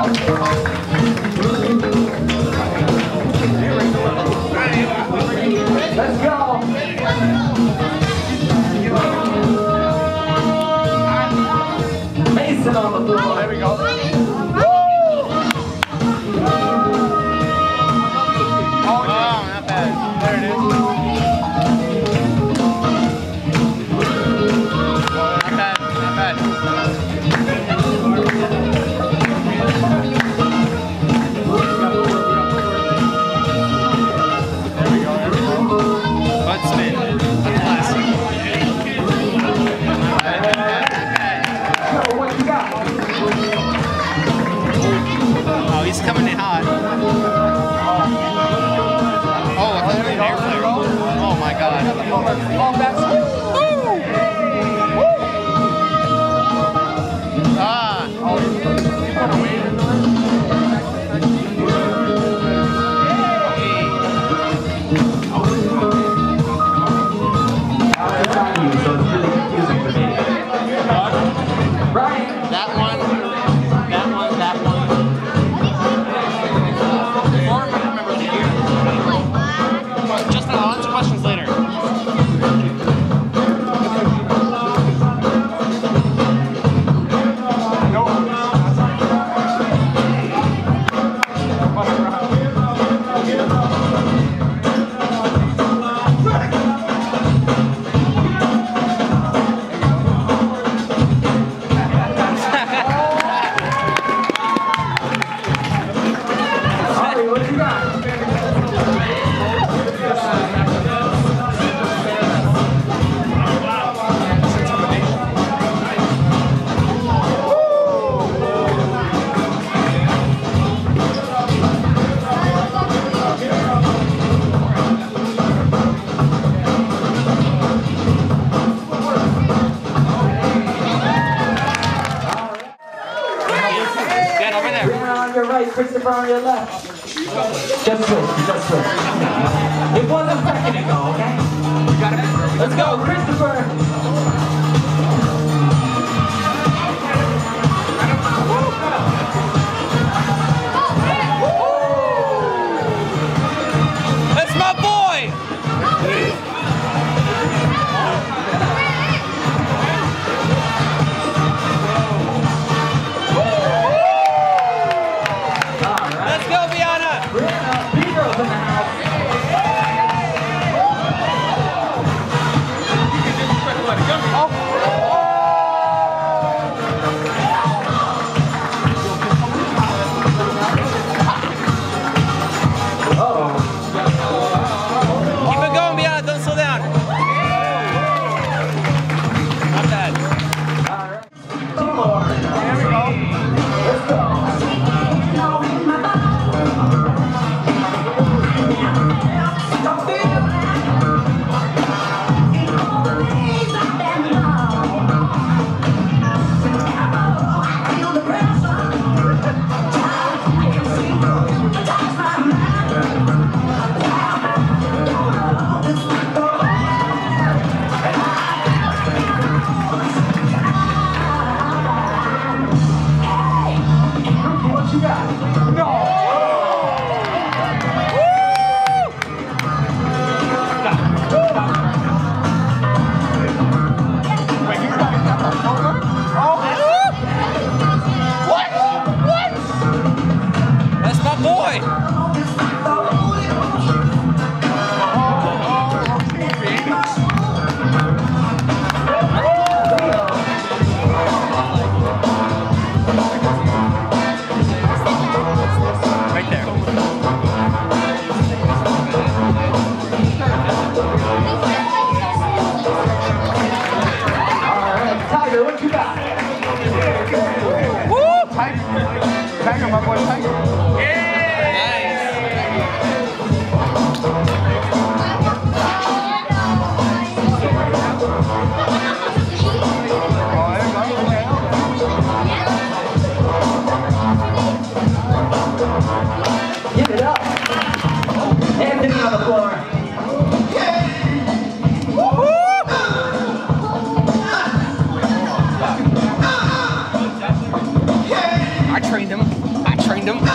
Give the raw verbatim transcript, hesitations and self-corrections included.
Let's go. Mason on the floor. There we go. Oh, not bad. There it is. Not bad, not bad. There we go, there we go. Butt spin. Classic. Not bad, not bad, not bad. What you got? Oh, he's coming in hot. Oh, I thought it was an air flare. Oh my god. Ah. That one, that one, that one. Or I remember the year. Just I'll answer questions later. Christopher on your left. Just switch, just switch. It was a second ago, okay? Let's go, Christopher. That's my boy! Let's go, Viana! B-Girls in the house. Keep it going, Viana. Don't slow down. Not bad. All right. Two more. There we go. Let's go. Tiger, my boy Tiger. Yeah! Nice. Give it up. Anthony on the floor. I trained him. I trained him. trained him.